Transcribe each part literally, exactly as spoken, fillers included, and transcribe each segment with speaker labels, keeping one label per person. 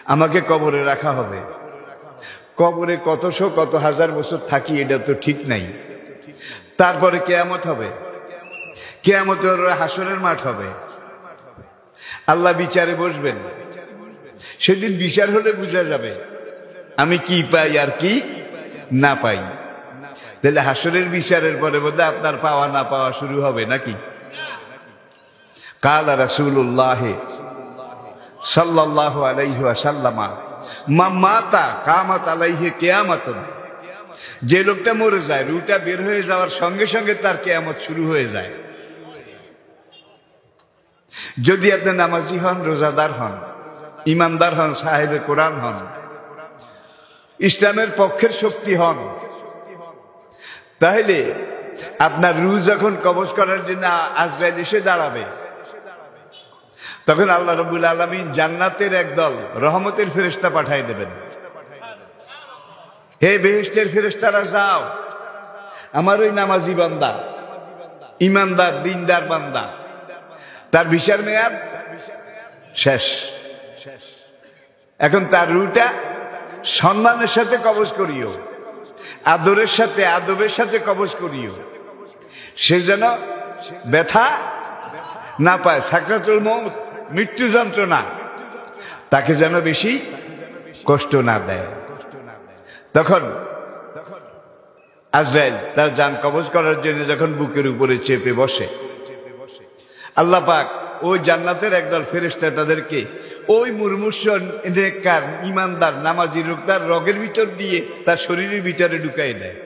Speaker 1: আমাকে কবরে রাখা হবে। কবরে কতশো কত হাজার বছর থাকি এটা তো ঠিক নাই। তারপরে কিয়ামত হবে, কিয়ামতের হাসরের মাঠ হবে, আল্লাহ বিচারে বসবেন। সেদিন বিচার হলে বোঝা যাবে আমি কি পাই আর কি না পাই। তাহলে হাসরের বিচারের পরে বোধহয় আপনার পাওয়া না পাওয়া শুরু হবে নাকি? কালা রাসূলুল্লাহ সাল্লাল্লাহু আলাইহি ওয়াসাল্লাম মান মাতা কামাত আলাইহি কিয়ামাতুন, যে লোকটা মরে যায় রুহটা বের হয়ে যাওয়ার সঙ্গে সঙ্গে তার কিয়ামত শুরু হয়ে যায়। যদি আপনি নামাজি হন, রোজাদার হন, ইমানদার হন, সাহেবে কোরআন হন, ইসলামের পক্ষের শক্তি হন, তাহলে আপনার রূহ যখন কবজ করার জন্য আজরাইল এসে দাঁড়াবে, তখন আল্লাহ রাব্বুল আলামিন জান্নাতের একদল রহমতের ফেরেশতা পাঠিয়ে দেবেন। হে বেহেশতের ফেরেশতারা যাও, আমার ওই নামাজি বান্দা, ইমানদার, দিনদার বান্দা, তার বিচার মেয়াদ শেষ। এখন তার রূহটা সম্মানের সাথে কবজ করিও, আদরের সাথে আদবের সাথে কবজ করিও, সে যেন ব্যথা না পায়। সাকরাতুল মউত, মৃত্যু যন্ত্রণা, তাকে যেন বেশি কষ্ট না দেয়। তখন আজরাইল তার জান কবজ করার জন্য যখন বুকের উপরে চেপে বসে, আল্লাহ পাক ওই জান্নাতের একদল ফেরেশতা তাদেরকে ওই মুরমুষ নেককার ইমানদার নামাজি লোক তার রগের ভিতর দিয়ে তার শরীরের ভিতরে ঢুকাই দেয়।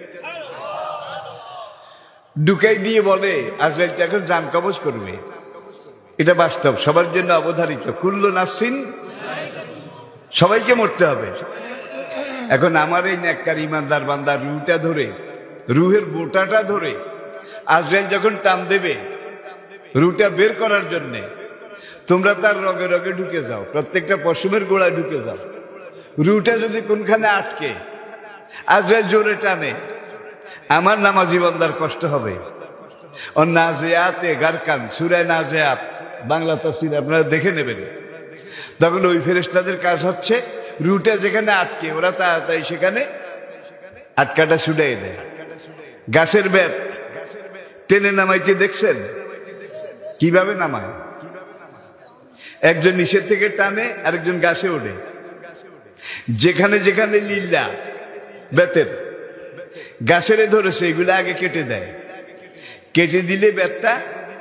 Speaker 1: ঢুকাই দিয়ে বলে আজরাইল এখন জান কবজ করবে। এটা বাস্তব, সবার জন্য অবধারিত। কুল্লু নাফসিন, সবাইকে মরতে হবে। এখন আমার এই নেককার ইমানদার বান্দার রুহটা ধরে, রুহের বোটাটা ধরে আজরাইল যখন টান দেবে রুহটা বের করার জন্য, তোমরা তার রগে রগে ঢুকে যাও, প্রত্যেকটা পশমের গোড়ায় ঢুকে যাও। রুহটা যদি কোনখানে আটকে আজরাইল জোরে টানে, আমার নামাজি বান্দার কষ্ট হবে। ও নাজিয়াতে গারকান, সূরা নাজিয়াত বাংলা তাফসীর আপনারা দেখে নেবেন। তখন ওই ফেরেশতাদের কাজ হচ্ছে রুহটা যেখানে আটকে ওরা তাড়াতাড়ি সেখানে আটকাটা ছুটাই দেয়। গাছের বেত টেনে নামাইতে দেখছেন কিভাবে নামায়? একজন নিচের থেকে টানে, আরেকজন গাছে ওঠে। যেখানে যেখানে লিল্লা বেতের গাছের ধরেছে এগুলো আগে কেটে দেয়। কেটে দিলে বেতটা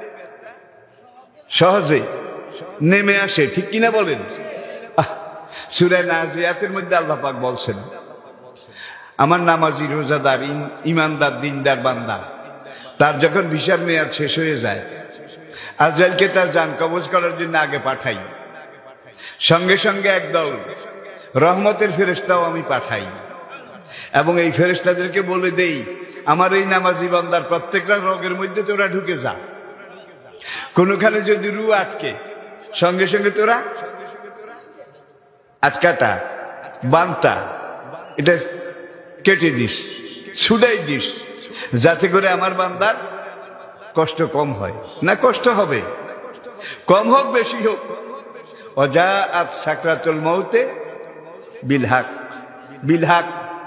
Speaker 1: সহজে নেমে আসে, ঠিক কিনা বলেন? সূরা নাজিয়াতের মধ্যে আল্লাহ পাক বলছেন, আমার নামাজি রোজাদার ইমানদার দিনদার বান্দা তার যখন বিচার মেয়াদ শেষ হয়ে যায়, আজরাইলকে তার জান কবজ করার জন্য আগে পাঠাই, সঙ্গে সঙ্গে একদল রহমতের ফেরেশতাও আমি পাঠাই, এবং এই ফেরেশতাদেরকে বলে দেই আমার এই নামাজি বান্দার প্রত্যেকটা রোগের মধ্যে তোরা ঢুকে যা। কোনখানে যদি রু আটকে, সঙ্গে সঙ্গে তোরা আটকাটা বানটা এটা কেটে দিস, ছুটাই দিস, যাতে করে আমার বান্দার কষ্ট কম হয়। না কষ্ট হবে, কম হোক বেশি হোক, ওয়াজাআত সাকরাতুল মউতে বিল হক, বিল হক,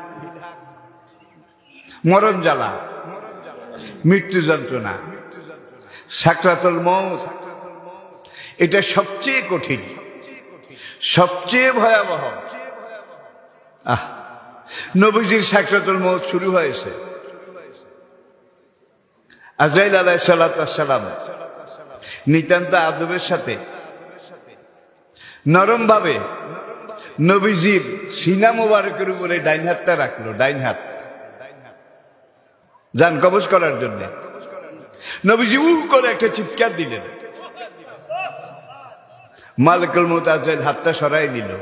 Speaker 1: মরণ জ্বালা, মৃত্যু যন্ত্রণা, সাকরাতুল মউত, এটা সবচেয়ে কঠিন, সবচেয়ে ভয়াবহ। আহ নবীজির সাকরাতুল মউত শুরু হয়েছে। আজরাইল আলাইহিস সালাতু ওয়াস সালাম নিতান্ত আদবের সাথে নরম ভাবে নবীজির সিনা মোবারকের উপরে ডাইন হাতটা রাখলো, ডাইন হাত, জান কবজ করার জন্য। নবীজি উহ করে একটা চিৎকার দিলেন, মালিকুল মউত আজরাইল হাতটা সরাই নিল।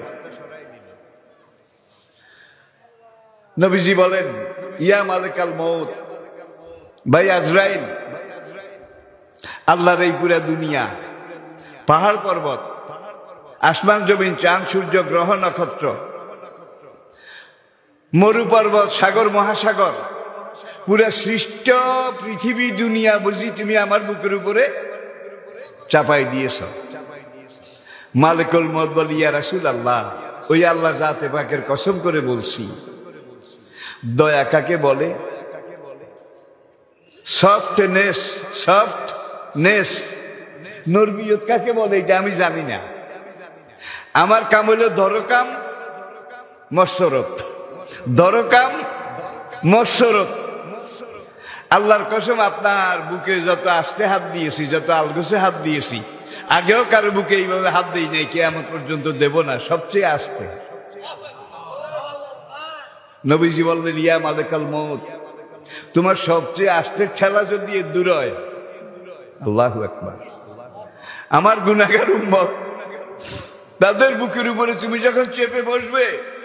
Speaker 1: নবীজি বলেন, ইয়া মালিকাল মউত, ভাই আজরাইল, আল্লাহর এই পুরা দুনিয়া, পাহাড় পর্বত, আসমান জমিন, চাঁদ সূর্য গ্রহ নক্ষত্র, মরু পর্বত, সাগর মহাসাগর, পুরা সৃষ্ট পৃথিবী দুনিয়া বুঝি তুমি আমার বুকের উপরে চাপাই দিয়েছ। মালিকুল মউত বলি, ইয়া রাসূলুল্লাহ, ওই আল্লাহ জাতে পাকের কসম করে বলছি, দয়া কাকে বলে? Softness, softness. নরমিয়ত কাকে বলে এটা আমি জানি না। আমার কাম হইল দরকাম মসরত, দরকাম মসরত। আল্লাহর কসম, আপনার বুকে যত আস্তে হাত দিয়েছি, যত আলগোছে হাত দিয়েছি, আগেও কারো বুকে এইভাবে হাত দিই নাই, কিয়ামত পর্যন্ত দেব না, সবচেয়ে আস্তে। নবীজি বললেন, ইয়া মালিকাল মউত, তোমার সবচেয়ে আস্তে ঠেলা যদি দূর হয়। আল্লাহু আকবার। আমার গুনাহগার উম্মত, তাদের বুকের উপরে তুমি যখন চেপে বসবে,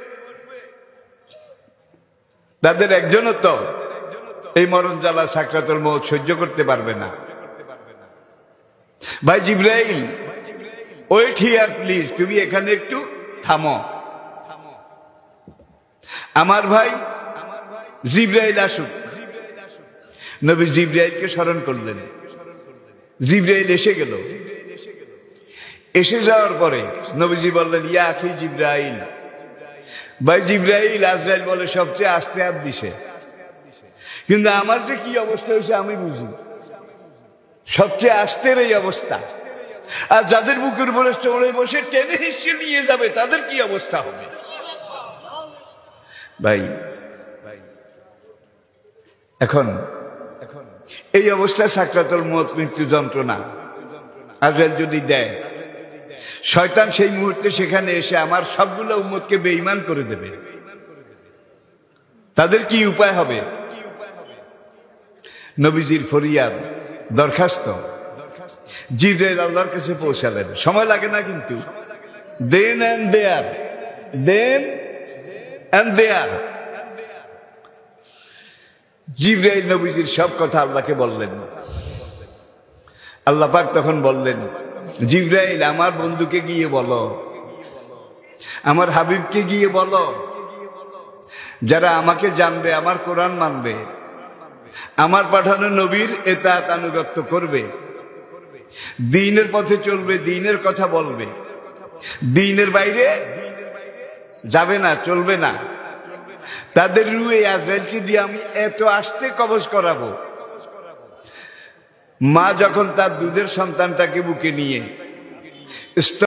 Speaker 1: তাদের একজনও তো এই মরণ জ্বালা সাকরাতুল মউত সহ্য করতে পারবে না। ভাই জিবরাইল, ওয়েট হিয়ার প্লিজ, তুমি এখানে একটু থামো। আমার ভাই জিবরাইল আসুক। নবী জিবরাইলকে স্মরণ করলেন। জিবরাইল এসে গেল। এসে যাওয়ার পরে নবীজি বললেন, ইয়া আখি জিবরাইল। ভাই জিবরাইল, আজরাইল বলে সবচেয়ে আস্তে হাত দিছে, কিন্তু আমার যে কি অবস্থা হয়েছে আমি বুঝি। সবচেয়ে আস্তের এই অবস্থা, আর যাদের বুকের উপরে চড়ে বসে টেনে হিসে নিয়ে যাবে তাদের কি অবস্থা হবে? ভাই এখন এখন এই অবস্থায় সাকরাতুল মউত, মৃত্যু যন্ত্রণা আজরাইল যদি দেয়, শয়তান সেই মুহূর্তে সেখানে এসে আমার সবগুলো উম্মতকে বেঈমান করে দেবে। তাদের কি উপায় হবে? নবীজির ফরিয়াদ, দরখাস্ত জিবরাইল আল্লাহর কাছে পৌঁছালেন। সময় লাগে না কিন্তু। দেন এন্ড দেয়ার, দেন এন্ড দেয়ার। জিবরাইল নবীজির সব কথা আল্লাহকে বললেন। আল্লাহ পাক তখন বললেন, জিবরাইল আমার বন্ধুকে গিয়ে বলো, আমার হাবিবকে গিয়ে বলো, যারা আমাকে জানবে, আমার কোরআন মানবে, আমার পাঠানো নবীর এতাত আনুগত্য করবে, দ্বীনের পথে চলবে, দ্বীনের কথা বলবে, দ্বীনের বাইরে যাবে না, চলবে না, তাদের রুয়ে আজরাইলকে দিয়ে আমি এত আস্তে কবজ করাবো, মা যখন তার দুধের সন্তানটাকে বুকে নিয়ে